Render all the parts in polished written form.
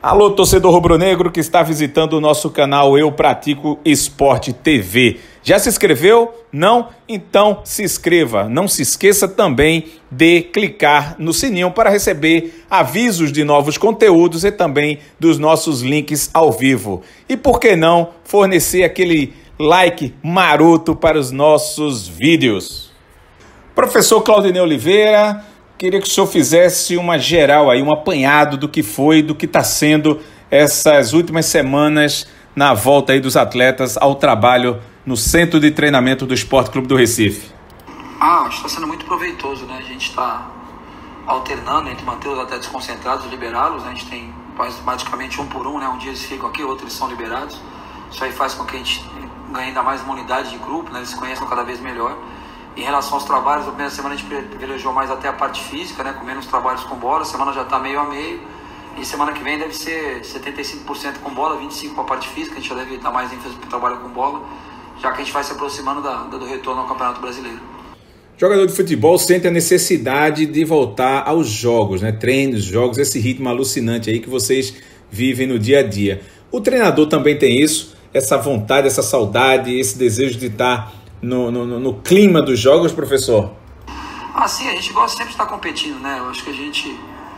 Alô, torcedor rubro-negro que está visitando o nosso canal Eu Pratico Esporte TV. Já se inscreveu? Não? Então se inscreva. Não se esqueça também de clicar no sininho para receber avisos de novos conteúdos e também dos nossos links ao vivo. E por que não fornecer aquele like maroto para os nossos vídeos? Professor Claudinei Oliveira, queria que o senhor fizesse uma geral aí, um apanhado do que foi, do que está sendo essas últimas semanas na volta aí dos atletas ao trabalho no Centro de Treinamento do Esporte Clube do Recife. Acho que está sendo muito proveitoso, né? A gente está alternando entre manter os atletas concentrados e liberá-los, né? A gente tem basicamente um por um, né? Um dia eles ficam aqui, outros eles são liberados. Isso aí faz com que a gente ganhe ainda mais uma unidade de grupo, né? Eles se conheçam cada vez melhor. Em relação aos trabalhos, a primeira semana a gente privilegiou mais até a parte física, né? Com menos trabalhos com bola, a semana já está meio a meio. E semana que vem deve ser 75% com bola, 25% com a parte física. A gente já deve dar mais ênfase para o trabalho com bola, já que a gente vai se aproximando do retorno ao Campeonato Brasileiro. Jogador de futebol sente a necessidade de voltar aos jogos, né? Treinos, jogos, esse ritmo alucinante aí que vocês vivem no dia a dia. O treinador também tem isso, essa vontade, essa saudade, esse desejo de estar no clima dos jogos, professor? Sim, a gente gosta sempre de estar competindo, né? Eu acho que a gente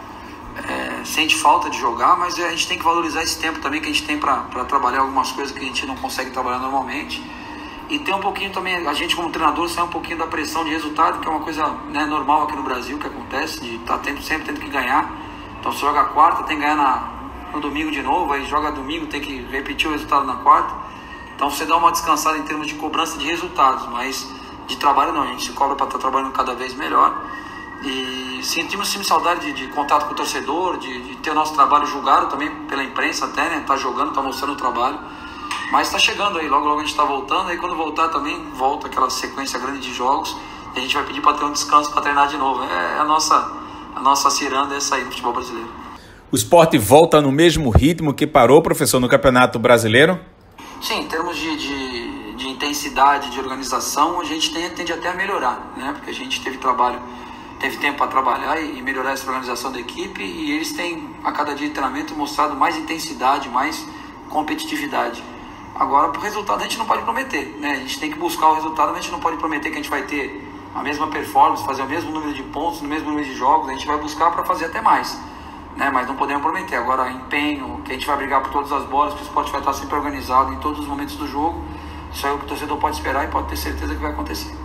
sente falta de jogar, mas a gente tem que valorizar esse tempo também que a gente tem para trabalhar algumas coisas que a gente não consegue trabalhar normalmente. E tem um pouquinho também, a gente como treinador sai um pouquinho da pressão de resultado, que é uma coisa, né, normal aqui no Brasil, que acontece, de estar sempre tendo que ganhar. Então se joga quarta, tem que ganhar no domingo de novo, aí joga domingo, tem que repetir o resultado na quarta. Então você dá uma descansada em termos de cobrança de resultados, mas de trabalho não, a gente se cobra para estar trabalhando cada vez melhor. E sentimos sim saudade de contato com o torcedor, de ter o nosso trabalho julgado também pela imprensa até, né? Tá jogando, tá mostrando o trabalho. Mas tá chegando aí, logo a gente tá voltando, aí quando voltar também volta aquela sequência grande de jogos, e a gente vai pedir para ter um descanso para treinar de novo. A nossa ciranda é essa aí no futebol brasileiro. O esporte volta no mesmo ritmo que parou, professor, no Campeonato Brasileiro? Sim, em termos de intensidade, de organização, a gente tende até a melhorar, né? Porque a gente teve tempo para trabalhar e melhorar essa organização da equipe, e eles têm, a cada dia de treinamento, mostrado mais intensidade, mais competitividade. Agora, o resultado a gente não pode prometer, né? A gente tem que buscar o resultado, mas a gente não pode prometer que a gente vai ter a mesma performance, fazer o mesmo número de pontos, o mesmo número de jogos. A gente vai buscar para fazer até mais, né? Mas não podemos prometer. Agora, empenho, que a gente vai brigar por todas as bolas, que o esporte vai estar sempre organizado em todos os momentos do jogo. Isso aí o torcedor pode esperar e pode ter certeza que vai acontecer.